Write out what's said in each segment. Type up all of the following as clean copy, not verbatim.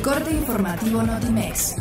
Corte informativo Notimex.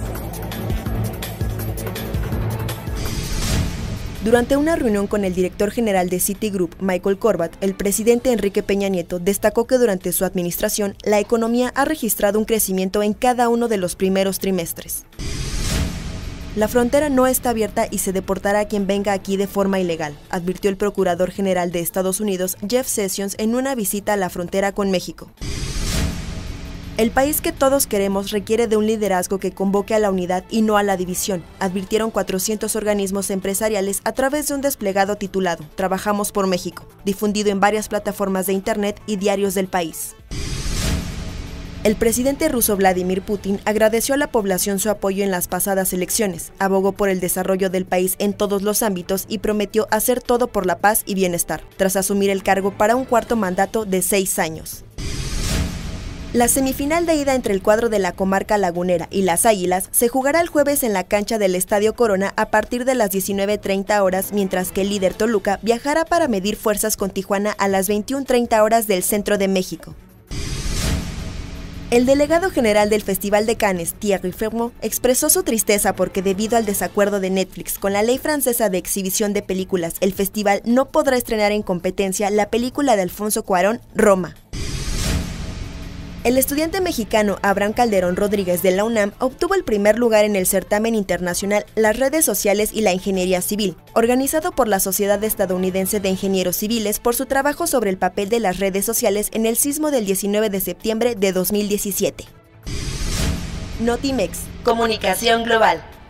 Durante una reunión con el director general de Citigroup, Michael Corbat, el presidente Enrique Peña Nieto destacó que durante su administración, la economía ha registrado un crecimiento en cada uno de los primeros trimestres. La frontera no está abierta y se deportará a quien venga aquí de forma ilegal, advirtió el procurador general de Estados Unidos, Jeff Sessions, en una visita a la frontera con México. El país que todos queremos requiere de un liderazgo que convoque a la unidad y no a la división, advirtieron 400 organismos empresariales a través de un desplegado titulado Trabajamos por México, difundido en varias plataformas de internet y diarios del país. El presidente ruso Vladimir Putin agradeció a la población su apoyo en las pasadas elecciones, abogó por el desarrollo del país en todos los ámbitos y prometió hacer todo por la paz y bienestar, tras asumir el cargo para un cuarto mandato de 6 años. La semifinal de ida entre el cuadro de la comarca lagunera y las Águilas se jugará el jueves en la cancha del Estadio Corona a partir de las 19:30 horas, mientras que el líder Toluca viajará para medir fuerzas con Tijuana a las 21:30 horas del centro de México. El delegado general del Festival de Cannes, Thierry Frémaux, expresó su tristeza porque debido al desacuerdo de Netflix con la ley francesa de exhibición de películas, el festival no podrá estrenar en competencia la película de Alfonso Cuarón, Roma. El estudiante mexicano Abraham Calderón Rodríguez de la UNAM obtuvo el primer lugar en el certamen internacional Las redes sociales y la ingeniería civil, organizado por la Sociedad Estadounidense de Ingenieros Civiles por su trabajo sobre el papel de las redes sociales en el sismo del 19 de septiembre de 2017. Notimex, comunicación global.